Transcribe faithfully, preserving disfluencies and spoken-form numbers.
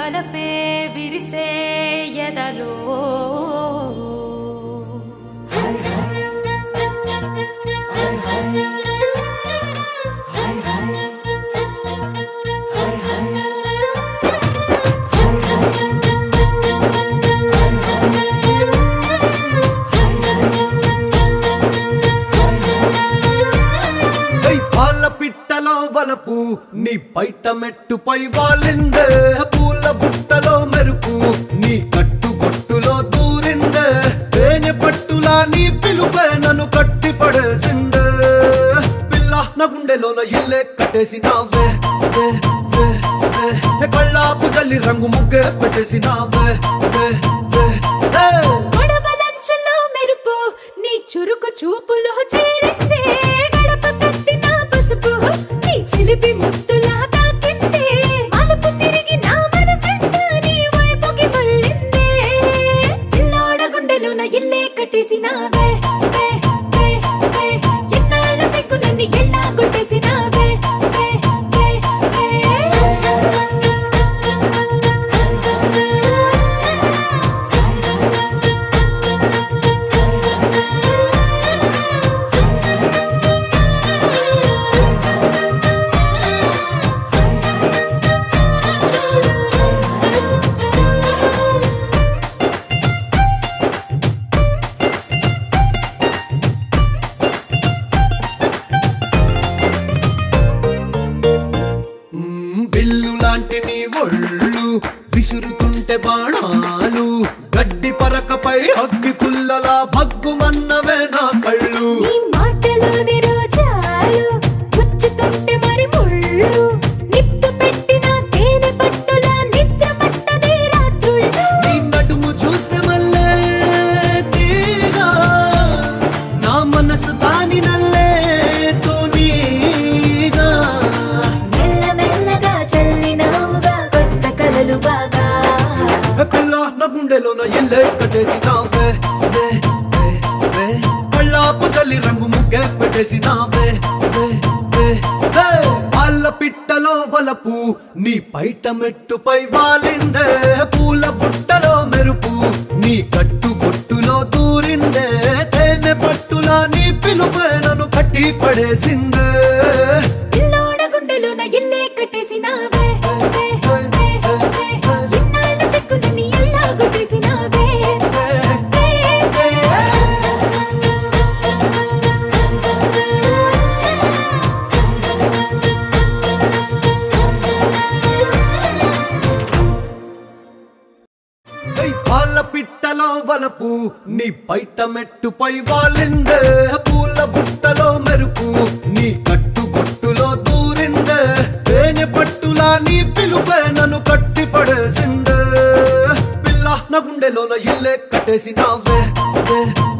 వలపే విరిసే ఎదలో వలపు నీ పైట మెట్టుపై వాలిందే పూల బుట్టలో మెరుపు నీ కట్టు బొట్టులో దూరిందే తేనె పట్టులా నీ పిలుపే నన్ను కట్టి పడేసిందే పిల్ల నా గుండెలోన ఇల్లే కట్టేసినావే వే వే వే కళ్ళాపు జల్లి రంగు ముగ్గే పెట్టేసినావే వే వే గొడవలంచులో మెరుపు నీ చురుకు చూపులో చేరిందే గడప కట్టిన పసుపు చిలిపి ముత్తులా తాకిందే మలుపు తిరిగి నా మనసంట నీ వైపుకి మళ్ళిందే ఇల్లాడ గుండెలోన ఇల్లే కట్టేసినావే వే వే వే ఎన్నాళ్ళ సిగ్గులన్నీ ఎల్లా కొట్టేసినావే వే వే వే విసురుతుంటే బాణాలు గడ్డి పరకపై అగ్గి పుల్లలా భగ్గుమన్నవే నా కళ్ళు మాటలోని రోజాలు గుచ్చుతుంటే మరి ముళ్ళు నిప్పు పెట్టిన తేనె పట్టులా నిద్ర పట్టదే రాత్రుళ్ళు నీ నడుము చూస్తే మల్లే తీగా నా మనసు దాని నల్లే తోనీగా మెల్ల మెల్లగా చల్లినావుగా కొత్త కలలు బాగా పిల్ల నా గుండెలోన ఇల్లే కట్టేసినావే వే వే వే కళ్ళాపు తల్లి రంగు ముగ్గే పెట్టేసినావే వే వే వే పాల పిట్టలో వలపు నీ పైట మెట్టుపై వాలిందే పూల బుట్టలో మెరుపు నీ కట్టు బొట్టులో దూరిందే తేనె పట్టులా నీ పిలుపే నన్ను కట్టి పడేసిందే ఇల్లాడ గుండెలోన ఇల్లే కట్టేసినావే పాల పిట్టలో వలపు నీ పైట మెట్టుపై వాలిందే పూల బుట్టలో మెరుపు నీ కట్టు బొట్టులో దూరిందే తేనె పట్టులా నీ పిలుపే నన్ను కట్టి పడేసిందే పిల్ల నా గుండెలోన ఇల్లే కట్టేసినావే వే